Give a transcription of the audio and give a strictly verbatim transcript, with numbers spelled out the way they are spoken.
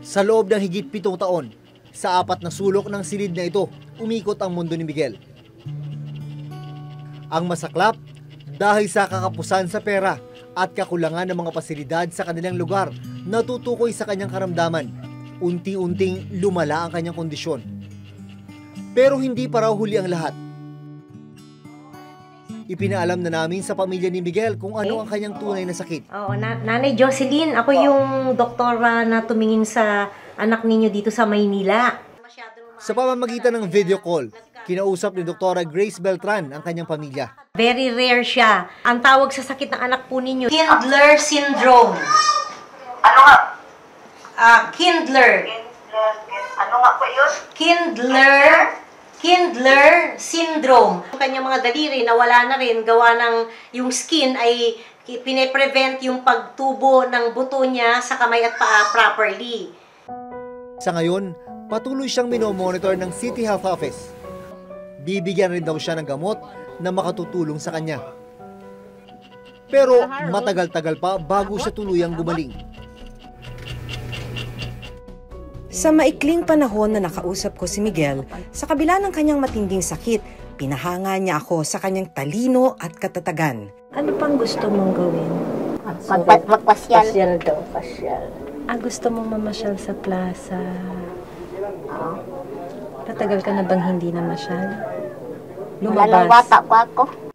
Sa loob ng higit pitong taon, sa apat na sulok ng silid na ito, umikot ang mundo ni Miguel. Ang masaklap, dahil sa kakapusan sa pera at kakulangan ng mga pasilidad sa kanilang lugar, natutukoy sa kanyang karamdaman. Unti-unting lumala ang kanyang kondisyon. Pero hindi pa raw huli ang lahat. Ipinaalam na namin sa pamilya ni Miguel kung ano ang kanyang tunay na sakit. Oo, na Nanay Jocelyn, ako yung doktora na tumingin sa anak ninyo dito sa Maynila. Sa pamamagitan ng video call, kinausap ni Doktora Grace Beltran ang kanyang pamilya. Very rare siya. Ang tawag sa sakit ng anak po ninyo, Kindler syndrome. Ano nga? Ah, Kindler. Kindler. Ano nga po yun? Kindler. Kindler syndrome. Ang kanyang mga daliri nawala na rin, gawa ng yung skin ay pine-prevent yung pagtubo ng buto niya sa kamay at paa properly. Sa ngayon, patuloy siyang minomonitor ng City Health Office. Bibigyan rin daw siya ng gamot na makatutulong sa kanya. Pero matagal-tagal pa bago siya tuluyang gumaling. Sa maikling panahon na nakausap ko si Miguel, sa kabila ng kanyang matinding sakit, pinahanga niya ako sa kanyang talino at katatagan. Ano pang gusto mong gawin? Mag magpasyal. Pasyal daw, pasyal. Ah, gusto mong mamasyal sa plaza? Oo. Patagal ka na bang hindi na masyal? Lalawata pa ako.